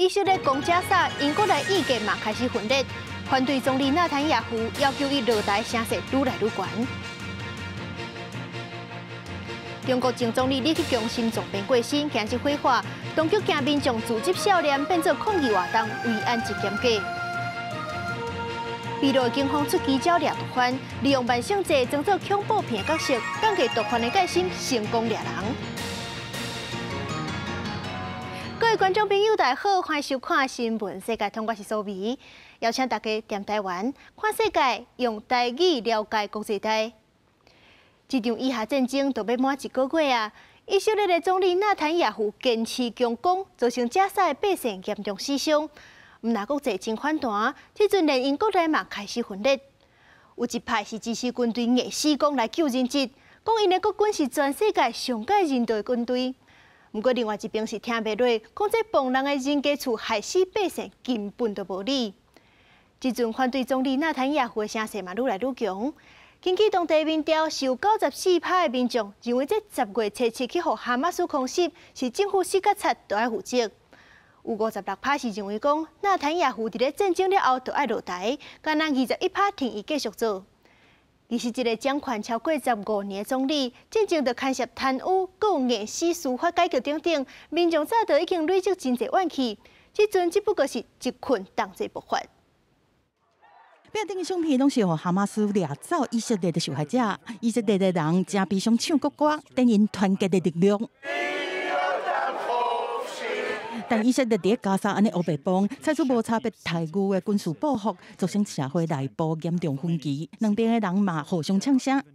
以色列讲加沙英国来意见嘛开始分裂，反对总理纳坦雅胡要求伊落台声势愈来愈悬。中国前总理李克强心脏病过身，今日火化，当局惊民众自执少年变作抗议活动，为安置严格。秘鲁警方出奇招掠毒贩，利用万圣节装作恐怖片角色，降低毒贩的戒心，成功掠人。各位观众朋友，大家好，欢迎收看《新闻世界》，我是苏眉，邀请大家踮台湾看世界，用台语了解国际大。这场以下战争都要满1个月啊！以色列的总理纳坦雅胡坚持强攻，造成加沙的百姓严重死伤。毋但国际真反弹，这阵连英国内嘛开始分裂。有一派是支持军队硬死攻来救人质，讲因的国军是全世界上界人道的军队。不过另外一边是听袂落，讲这帮人的人家厝害死百姓根本就无理。这阵反对总理纳坦雅胡的声势嘛愈来愈强。近期当地民调是有94%的民众认为，这10月初7去互哈马斯空袭是政府4甲7都要负责。有56%是认为讲，纳坦雅胡伫咧战争了后就要落台，敢若21%挺伊继续做。其实，这个掌权超过15年的总理，真正就牵涉贪污、有硬死司法改革等等，民众早就已经累积真侪怨气。这阵只不过是一困当作爆发。 标顶相片拢是互哈马斯掠走以色列的受害者，以色列的人真悲伤唱国歌，等因团结的力量。但以色列伫加沙安尼乌白帮，采取无差别待遇的军事报复，造成社会内部严重分歧，两边的人嘛互相呛声。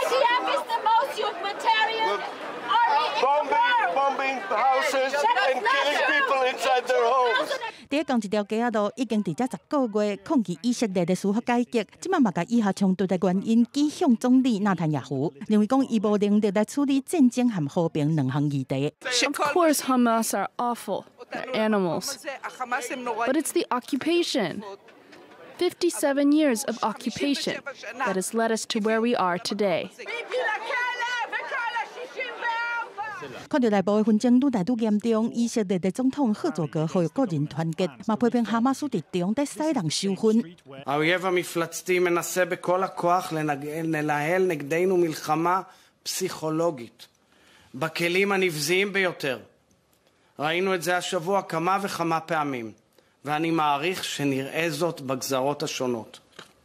第讲一条街仔路已经伫这10个月抗议以色列的司法改革，即摆嘛甲以下冲突的原因指向总理纳坦雅胡，认为讲伊无能力来处理战争和和平两项议题。 Of course, Hamas are awful. They're animals. But it's the occupation. 57 years of occupation that has led us to where we are today. 看到内部的纷争愈来愈严重，以色列的总统赫佐格呼吁个人团结，嘛批评哈马斯伫中在使人受昏。 האויב המפלצתי מנסה בכל הכוח לנהל נגדנו מלחמה פסיכולוגית בכלים הנבזיים ביותר. ראינו את זה השבוע כמה וכמה פעמים, ואני מעריך שנראה זאת בגזרות השונות.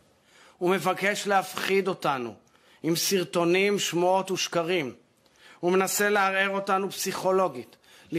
הוא מבקש להפחיד אותנו עם סרטונים, שמועות ושקרים. הוא מנסה לערער אותנו פסיכולוגית,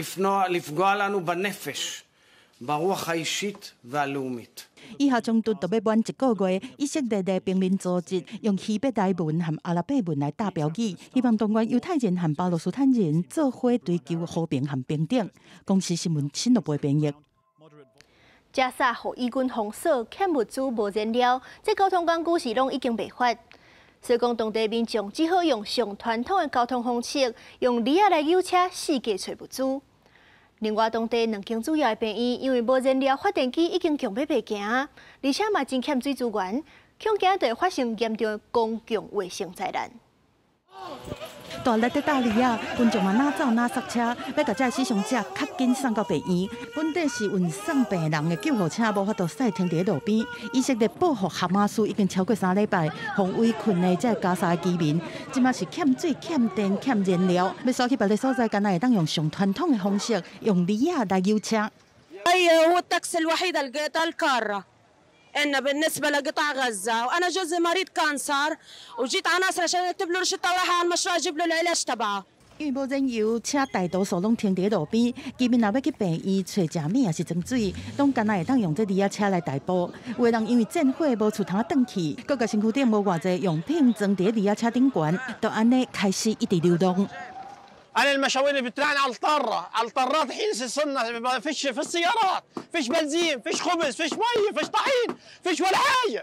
לפגוע לנו בנפש, ברוח האישית והלאומית. 以下冲突就要满1个月，以色列的兵民组织用希伯来文和阿拉伯文来打标语，希望动员犹太人和巴勒斯坦人做伙追求和平和平等。公司新闻新闻编译。 加沙互以军封锁，欠物资、无燃料，这交通工具是拢已经袂发。所以讲，当地民众只好用上传统的交通方式，用驴仔来游车四界找物资。另外，当地2间主要的病院因为无燃料发电机已经强要袂行，而且嘛真欠水资源，恐惊就会发生严重的公共卫生灾难。 大力的大利亚，群众嘛哪走哪塞车，要甲这死伤者较紧送到病院。本地是运送病人的救护车无法度驶停伫路边。以色列报复哈马斯已经超过3礼拜，互围困的这加沙的居民，即马是欠水、欠电、欠燃料，要送去别个所在，敢若会当用上传统的方式，用驴仔来游车。 هو التاكسي الوحيد اللي لقيتها الكارة. إن بالنسبة لقطاع غزة وأنا جوزي مريض كانسر وجيت على ناصر عشان أكتب له روشتة ورايحة على المشروع أجيب له العلاج تبعه. 因为无燃油，车大多数拢停伫路边。居民若要去病院找食物也是装水，拢干那会当用这驴仔车来代步。有的人因为战火无厝通转去，搁甲身躯顶无偌济用品装伫驴仔车顶悬，就安尼开始一直流动。 أنا المشاوير اللي بتلاقي على الطرة، على الطرات الحين صرنا فيش في السيارات، فيش بنزين، فيش خبز، فيش مي، فيش طحين، فيش ولا حاجة.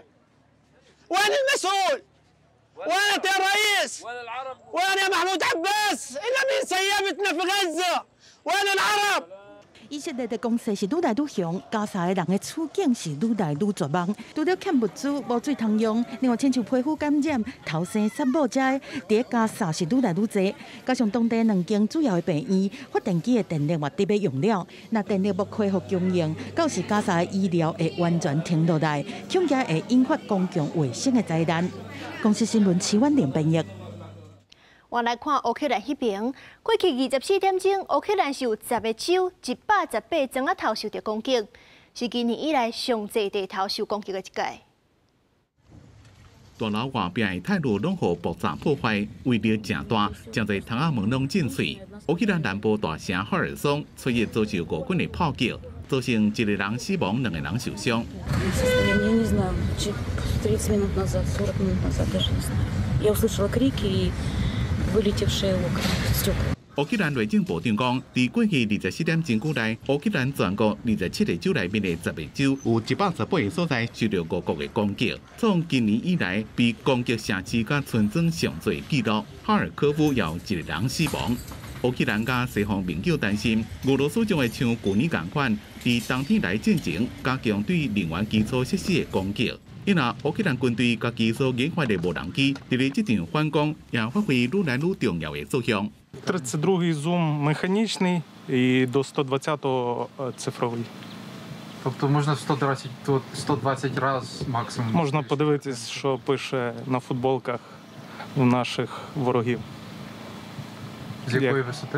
وين المسؤول؟ وين أنت يا رئيس؟ وين العرب؟ وين يا محمود عباس؟ إلا مين سيبتنا في غزة؟ وين العرب؟ 以色列的攻势是愈来愈凶，加沙的人的处境是愈来愈绝望。除了欠物资、无水通用，另外亲像皮肤感染、头生杀母者，伫加沙是愈来愈多。加上当地2间主要的病院发电机的电力也得要用了，那电力要恢复供应，到时加沙的医疗会完全停落来，恐惊会引发公共卫生的灾难。公司新闻齐婉玲编译。 我来看乌克兰迄边，过去24点钟，乌克兰是有10个州118庄仔头受到攻击，是今年以来上济地头受攻击的一届。 大楼外壁的铁路拢互爆炸破坏，威力正大，真侪窗仔门拢震碎。乌克兰南部大城哈尔松昨日遭受俄军的炮击，造成1个人死亡，2个人受伤。乌克兰内政部长讲，在过去24点钟久内，乌克兰全国27个州内面的10个州有118个所在受到俄国的攻击，从今年以来被攻击城市甲村庄上侪记录。哈尔科夫也有1个人死亡。乌克兰甲西方盟友担心，俄罗斯将会像去年同款，在冬天来进前加强对能源基础设施的攻击。因为乌克兰军队甲基础研发的无人机，伫这场反攻也发挥愈来愈重要的作用。 32-й зум механічний і до 120-го цифровий. Тобто можна в 120 разів максимум? Можна подивитись, що пише на футболках у наших ворогів. З якої висоти?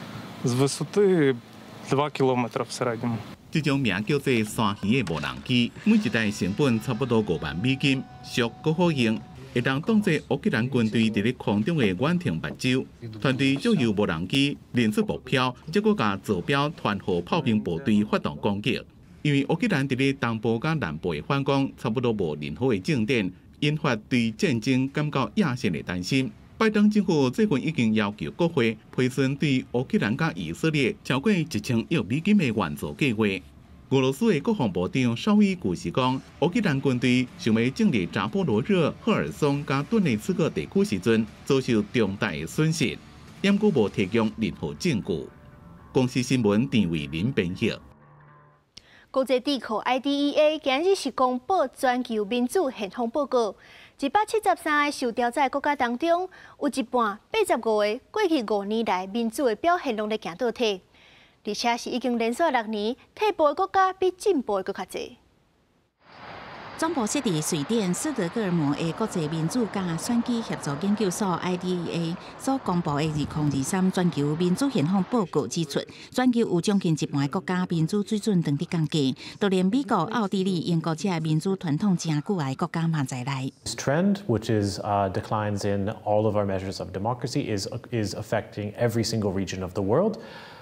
З висоти 2 кілометри в середньому. 这种名叫做山鱼的无人机，每一台成本差不多5万美金，俗搁好用，会当当作乌克兰军队伫咧空中的远程目睭。团队就由无人机连出目标，结果甲坐标团互炮兵部队发动攻击。因为乌克兰伫咧东部甲南部的反攻差不多无任何的进展，引发对战争感到野心的担心。拜登政府最近已经要求国会批准对乌克兰甲以色列超过1000亿美金的援助计划。俄罗斯的国防部长绍伊古是讲，乌克兰军队想要进入扎波罗热、赫尔松甲顿涅茨克地区时阵，遭受重大的损失，因故无提供任何证据。公司新闻陈伟林编译。 国际智库 IDEA 今日是公布全球民主现况报告。173个受调查国家当中，有一半85个过去5年来民主的表现拢在行倒退，而且是已经连续6年退步的国家比进步的更较侪。 总部设伫瑞典斯德哥尔摩的国际民主甲选举协作研究所 IDEA 所公布的2023全球民主现况报告指出，全球有将近一半的国家民主水准长伫降低，就连美国、奥地利、英国这民主传统真久的国家嘛在内。 This trend, which is declines in all of our measures of democracy, is affecting every single region of the world.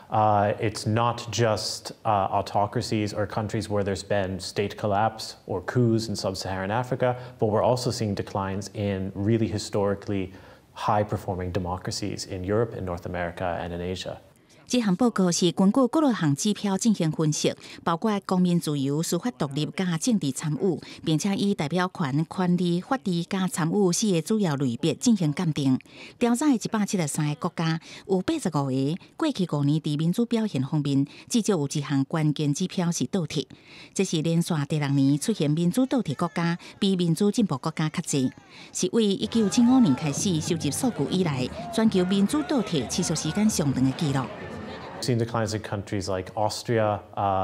It's not just autocracies or countries where there's been state collapse or coups in sub-Saharan Africa, but we're also seeing declines in really historically high-performing democracies in Europe, in North America, and in Asia. 这项报告是根据各类项指标进行分析，包括公民自由、司法独立加政治参与，并且以代表权、权利、法治加参与4个主要类别进行鉴定。调查的173个国家，有85个过去5年伫民主表现方面，至少有一项关键指标是倒退。这是连续第6年出现民主倒退国家，比民主进步国家较侪，是为1975年开始收集数据以来，全球民主倒退持续时间上长的纪录。 We've seen declines in countries like Austria,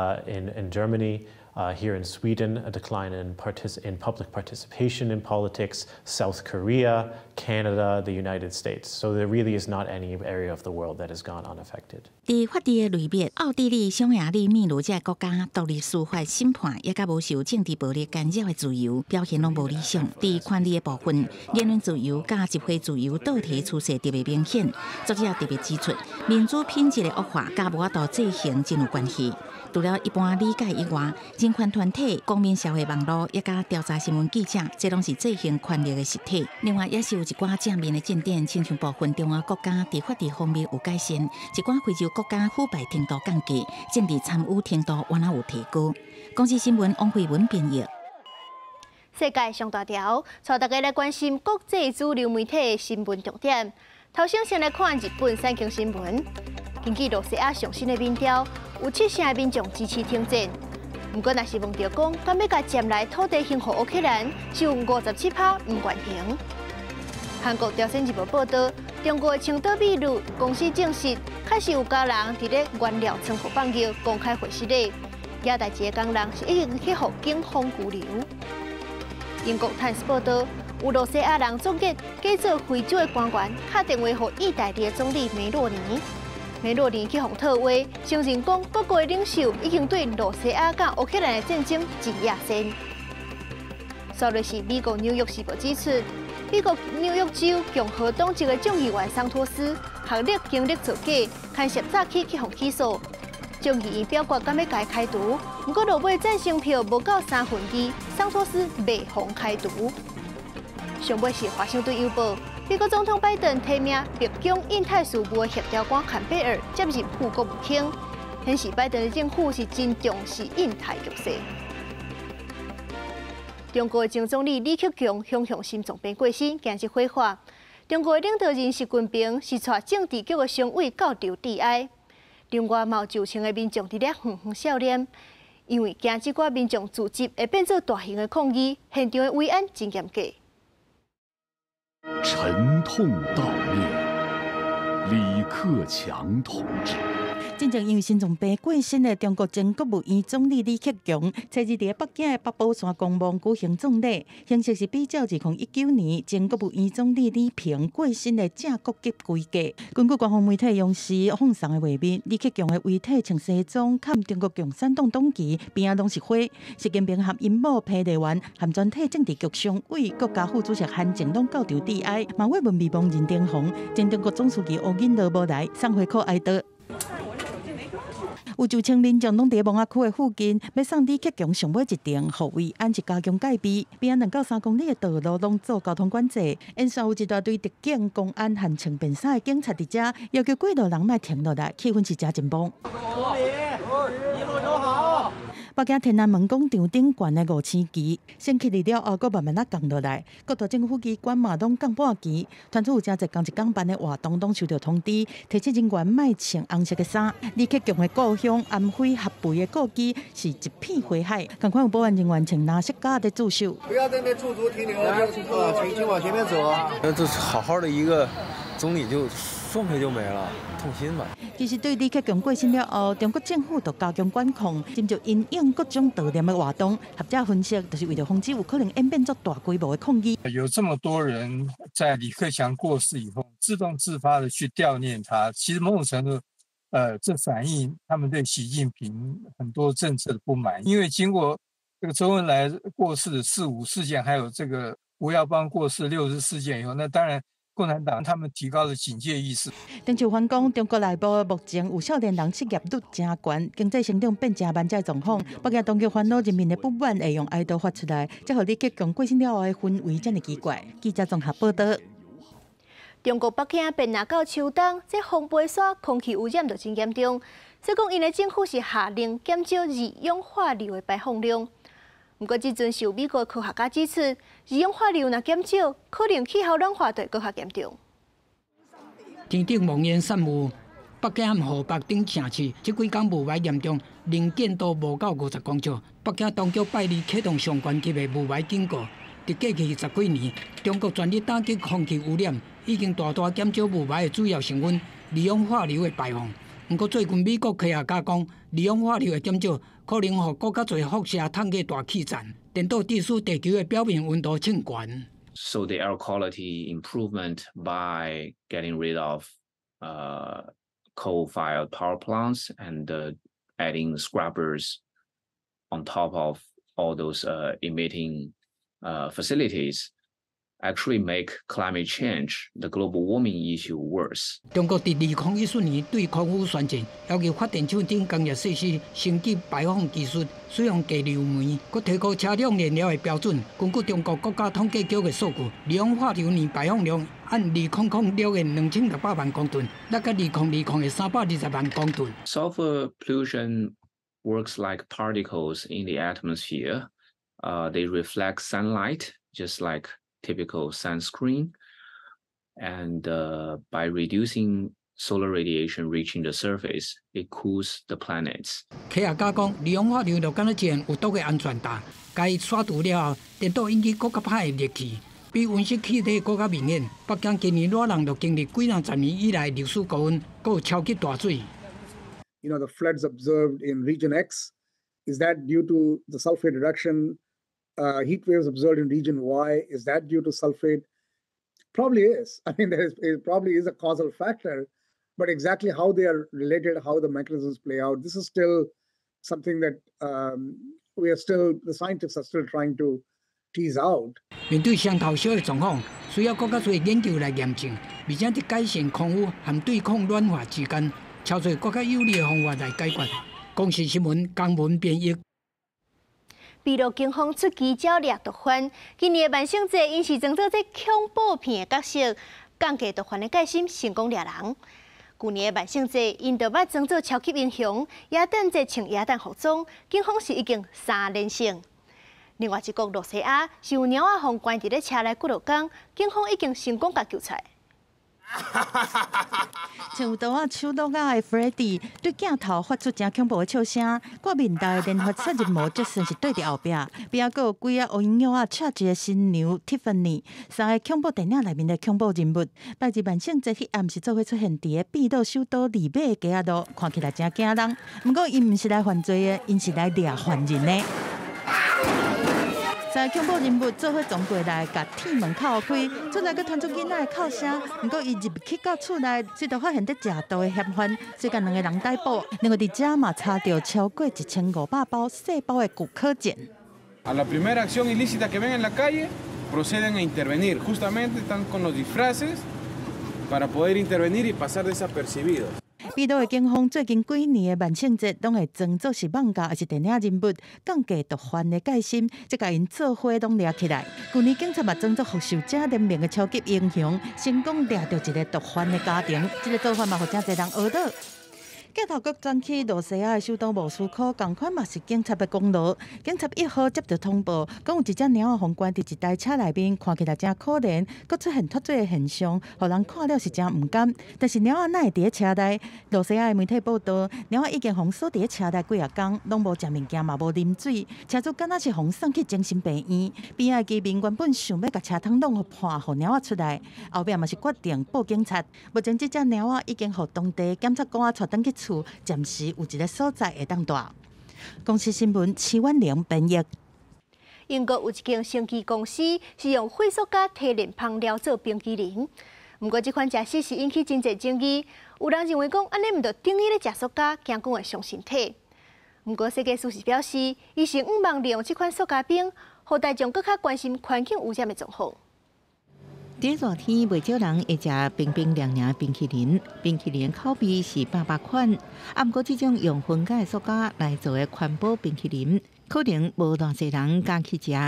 in Germany, here in Sweden, a decline in public participation in politics, South Korea, Canada, the United States. So there really is not any area of the world that has gone unaffected. 在法治的类别，奥地利、匈牙利、秘鲁这国家独立司法审判，也甲无受政治暴力干扰的自由表现拢无理想。在权利的部分，言论自由甲集会自由倒退趋势特别明显。作者特别指出，民主品质的恶化甲无法度制衡真有关系。除了一般理解以外，人权团体、公民社会网络，也甲调查新闻记者，这拢是制衡权力的实体。另外，也是有一寡正面的进展，亲像部分中亚国家在法治方面有改善，一寡非洲国家腐败程度降低，政治参与程度完全有提高。公司新闻王慧文编译。 世界上大条，带大家来关心国际主流媒体的新闻重点。头先来看日本产经新闻。根据罗西亚上新的民调， 有7成的民众支持停战。不过，若是问到讲，敢要甲占来土地还给乌克兰，是有57%唔愿行。韩国朝鲜日报报道，中国青岛米路公司证实，确实有家人伫咧原料仓库放药，公开回室内。亚代志的工人是已经去互警方拘留。英国《泰晤》报道，有罗西亚人总结假做非洲的官员打电话给意大利的总理梅洛尼。梅洛尼去互套话，承认讲各国的领袖已经对罗西亚甲乌克兰的战争止亚先。稍瑞是美国《纽约时报》指出，美国纽约州共和党籍的众议员桑托斯学历经历造假，牵涉早起去互起诉。众议院表决敢要甲伊开除，不过落尾赞成票无到2/3，桑托斯未予开除。上尾是《华盛顿邮报》，美国总统拜登提名白宫印太事务的协调官坎贝尔接任副国务卿，显示拜登的政府是真重视印太局势。中国的前总理李克强向心脏病过身，今日火化。中国的领导人习近平是带政治局的常委到场致哀。另外，嘛有就场的民众伫咧远远笑脸，因为惊即寡民众组织会变做大型的抗议，现场的维安真严格。 沉痛悼念李克强同志。 真正因为心脏病过身的中国前国务院总理李克强，昨日伫北京的北宝山公墓举行葬礼，形式是比照2019年前国务院总理李平过身的正国级规格。根据官方媒体央视放送的画面，李克强的遗体穿西装，砍中国共产党党旗，边仔拢是花。习近平和因某裴丽媛和全体政治局常委、国家副主席韩正拢到场致哀，嘛慰问美邦任登鸿，前中国总书记吴允乐无来，送花口哀悼。有就千民众拢伫蒙阿区的附近，要送李克强上尾一程，护卫安置加强戒备。边仔2到3公里的道路拢做交通管制，因煞有一大堆特警、公安和穿便衫的警察伫遮，要求过路人莫停落来，气氛是真紧绷。一路走好。北京天安门广场顶悬的5000旗，升起了后，佫慢慢降落来。各大政府机关嘛拢降半旗，传出有真侪工一港办的活动拢收到通知，提醒人员莫穿红色的衫。李克强的故乡安徽合肥的故居是一片火海，赶快有保安人员穿蓝色架在驻守。 不要在那驻足停留，请往前面走啊！ 这好好的一个总理就说没就没了，痛心吧。 其实对李克强过身了后，中国政府就加强管控，针对因应各种悼念的活动，学者分析就是为了防止有可能演变作大规模的抗议。 有这么多人在李克强过世以后，自动自发的去悼念他，其实某种程度，这反映他们对习近平很多政策的不满。因为经过这个周恩来过世的4·5事件，还有这个吴耀邦过世6日事件以后，那当然。共产党他们提高了警戒意识。 邓秀环讲，中国内部目前有少年人失业率真高，经济成长变真慢才状况。北京当局烦恼人民的不满会用哀悼发出来，才互李克强过身了后的氛围这么奇怪。记者综合报道。中国北京便拿到秋冬，这风背山空气污染就真严重，所以讲因的政府是下令减少二氧化硫的排放量。不过，即阵受美国科学家指出，二氧化硫若减少，可能气候暖化会更加严重。 天顶蒙烟散雾，北京和河北等城市这几天雾霾严重，能见度无到50公尺。北京当局拜二启动上关级的雾霾警告。伫过去10几年，中国全力打击空气污染，已经大大减少雾霾的主要成分二氧化硫的排放。不过，最近美国科学家讲，二氧化硫的减少可能互更加侪辐射探测大气站，颠倒致使地球的表面温度升悬。 So the air quality improvement by getting rid of coal-fired power plants and adding scrubbers on top of all those emitting facilities actually make climate change, the global warming issue, worse. 中国伫2014年对空污宣称，要求发电厂等工业设施升级排放技术，使用低硫煤，佮提高车辆燃料的标准。根据中国国家统计局的数据，二氧化硫年排放量按2006的2600万公吨，达到2020的320万公吨。 Sulfur pollution works like particles in the atmosphere. They reflect sunlight, just like typical sunscreen, and by reducing solar radiation reaching the surface, it cools the planets. 科学家讲，二氧化硫就敢若一件有毒的安全带，甲伊刷除了后，电导引起更较歹的热气，比温室气体更较明显。北京今年热浪就经历几十年以来流水高温，还有超级大水。 You know, the floods observed in Region X, is that due to the sulfate reduction? Heat waves observed in Region Y, is that due to sulfate? Probably is. I mean, it probably is a causal factor, but exactly how they are related, how the mechanisms play out, this is still something that the scientists are still trying to tease out. 面对双头小的状况，需要更加多研究来验证，而且伫改善空污和对抗暖化之间，找出更加有利的方法来解决。公视新闻江文编译。 秘鲁警方出奇招掠毒贩，今年的万圣节因是装作这恐怖片的角色，降低毒贩的戒心，成功掠人。去年的万圣节，因就捌装作超级英雄，耶诞节穿耶诞服装，警方是已经3连胜。另外一国罗西亚是有猫仔互关伫咧车内几落工，警方已经成功甲救出来。 像有刀仔手刀仔的 Freddy 对镜头发出真恐怖的笑声，挂面罩的连发杀人魔就算是对伫后壁，边还有几个乌蝇鸟仔插一个新娘 Tiffany， 三个恐怖电影内面的恐怖人物。拜日万圣节迄暗是做伙出现伫个秘鲁首都利马的街仔路，看起来真惊人。不过因毋是来犯罪的，因是来掠犯人的。三个恐怖人物做伙撞过来，甲铁门敲开，出来佮传出囡仔的哭声。不过伊入去到厝内，随着发现得食毒的嫌犯，所以甲2个人逮捕。另外伫遮嘛查到超过1500包细包的骨科碱。 A la primera acción ilícita que ven en la calle, proceden a intervenir. Justamente están con los disfraces para poder intervenir y pasar desapercibidos. 秘鲁的警方最近几年的万圣节，拢会装作是网家还是电影人物，降低毒贩的戒心，再甲因做伙拢掠起来。去年警察嘛装作复仇者联名的超级英雄，成功掠到一个毒贩的家庭，这个做法嘛，互真侪人学到。镜头局转去罗西亚的首都莫斯科，同款嘛是警察的功劳。警察1号接到通报，讲有一只猫仔互关伫一台车内面，看起来真可怜，佮出现脱罪的现象，互人看了是真唔甘。但是猫仔哪会伫咧车内？罗西亚的媒体报道，猫仔已经互锁伫咧车内几啊天，拢无食物件嘛无啉水，车主敢若是互送去精神病院。边仔居民原本想要甲车窗弄互破，互猫仔出来，后壁嘛是决定报警察。目前这只猫仔已经互当地检察官带转去厝。暂时有一个所在会当住。公司新闻齐婉玲编译。 英国有一间生技公司是用废塑胶提炼香料做冰淇淋，不过这款食法是引起真侪争议。有人认为讲安尼唔着等于咧食塑胶，惊讲会伤身体。不过世界书士表示，伊是毋望利用这款塑胶冰，互大众更较关心环境污染的状况。 在热天，袂少人会食冰冰凉凉冰淇淋。冰淇淋口味是800款，不过这种用分解塑胶来做的环保冰淇淋，可能无偌侪人敢去食。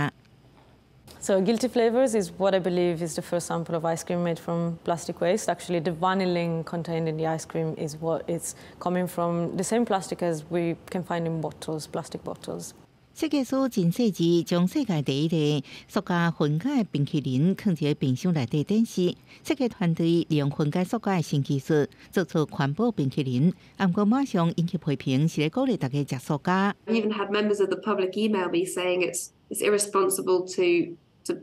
So Guilty Flavors is what I believe is the first sample of ice cream made from plastic waste. Actually, the vanillin contained in the ice cream is what it's coming from the same plastic as we can find in bottles, plastic bottles. 设计师真细致，将世界第一个塑胶分解冰淇淋放在冰箱内底展示。设计团队利用分解塑胶的新技术，做出环保冰淇淋。不过马上引起批评，是咧鼓励大家食塑胶。 We even had members of the public email me saying it's irresponsible to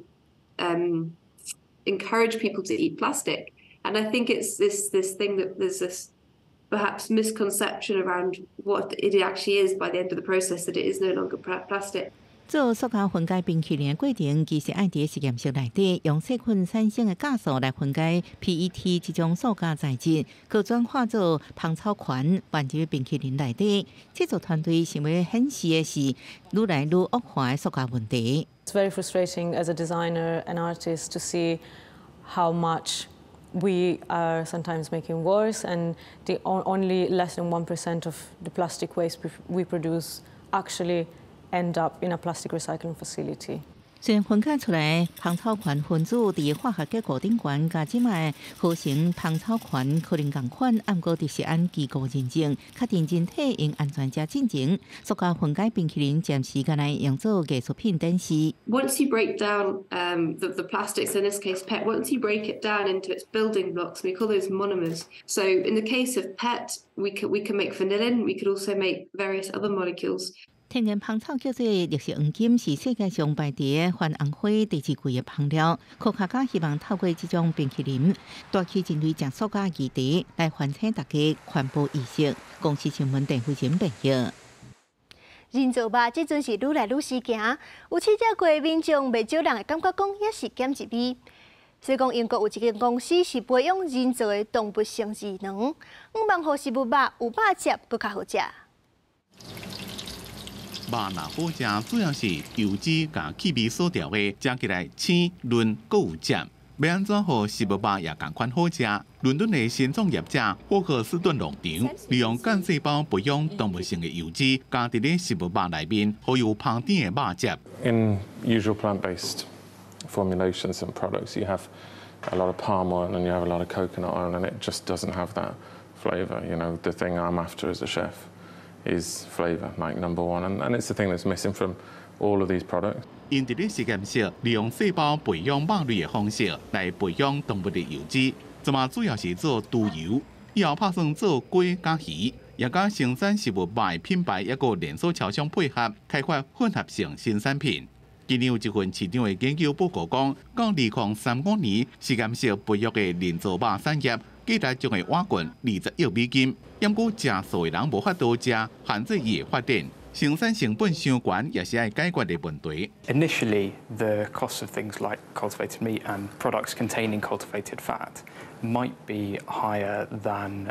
encourage people to eat plastic, and I think it's this thing that there's this perhaps misconception around what it actually is by the end of the process, that it is no longer plastic. 做塑胶分解冰淇淋的过程，其实爱伫实验室内底用细菌产生的酵素来分解 PET 这种塑胶材质，可转化做芳草醛，放入冰淇淋内底。制作团队想要显示的是愈来愈恶化的塑胶问题。 It's very frustrating as a designer and artist to see how much we are sometimes making worse, and the only less than 1% of the plastic waste we produce actually end up in a plastic recycling facility. 虽然分解出来芳草醛分子伫化学结构顶悬，甲即卖合成芳草醛可能共款，按过伫是按机构认证，确定人体用安全者进前，塑胶分解冰淇淋暂时间来用作艺术品展示。 Once you break down the plastics, in this case PET, once you break it down into its building blocks, we call those monomers. So in the case of PET, we can make vanillin. We could also make various other molecules. 天然芳草叫做绿色黄金，是世界上排第一番红花第2贵的香料。科学家希望透过这种冰淇淋，带起人类食塑胶议题，来唤醒大家环保意识。公司新闻电视前报道。 人造肉即阵是愈来愈时行，有试食过的民众袂少人会感觉讲也是减一味。所以讲，英国有一间公司是培养人造的动物性智能，希望让食物肉有肉汁搁较好食。 肉若好食，主要是油脂甲气味所调的，食起来鲜润，搁有汁。要安怎互食物肉也同款好食？伦敦的新创业者霍克斯顿农场利用干细胞培养动物性的油脂，加伫咧食物肉内面，好有香甜的肉汁。 In usual plant-based formulations and products, you have a lot of palm oil and you have a lot of coconut oil, and it just doesn't have that flavour. You know, the thing I'm after as a chef is flavour, like number one, and it's the thing that's missing from all of these products. 因伫咧实验室利用细胞培养肉类的方式来培养动物的油脂，即嘛主要是做猪油，以后拍算做鸡甲鱼，也甲生产食物肉的品牌一个连锁超商配合，开发混合性新产品。今年有一份市场的研究报告讲，到2035年，实验室培育的人造肉产业，计划将会挖掘20亿美金。因过食素的人无法度食，限制伊的发展。生产成本伤悬，也是爱解决的問題。 Initially, the cost of things like cultivated meat and products containing cultivated fat might be higher than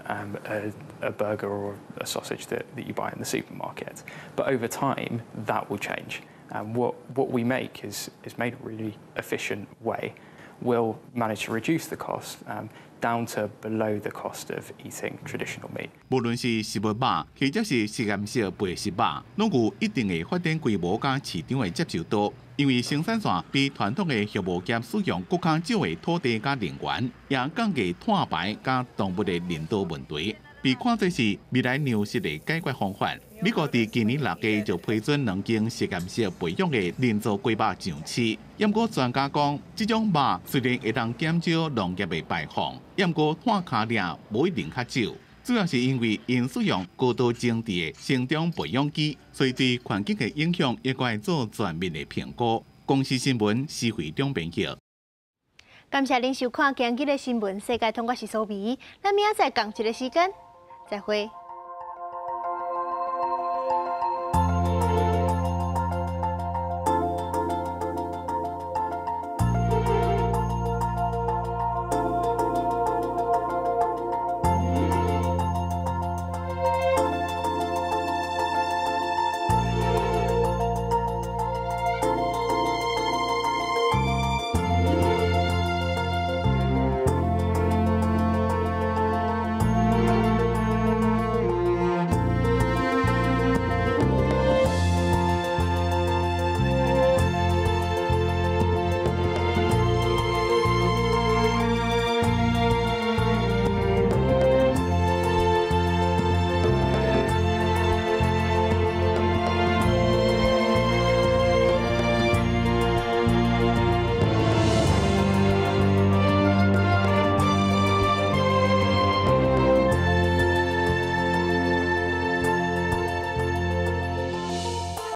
a burger or a sausage that you buy in the supermarket. But over time, that will change. What we make is made a really efficient way. We'll manage to reduce the cost down to below the cost of eating traditional meat. 無論是食物肉，或者是實驗室培食肉，攏有一定的發展規模甲市場的接受度。因為生產線比傳統的畜牧業使用更加少的土地甲能源，也降低碳排甲動物的領導問題。被看作是未來糧食的解決方法。美國伫今年6月就批准2間實驗室培養的人造雞肉上市。不過專家講，這種肉雖然會當減少農業的排放，不過碳卡量無一定較少。主要是因為因使用高度精緻的成長培養基，所以對環境的影響也該做全面的評估。公司新聞施惠中編輯。 感謝您收看今日的新聞，世界通我是蘇眉，咱明仔載同一個時間再會。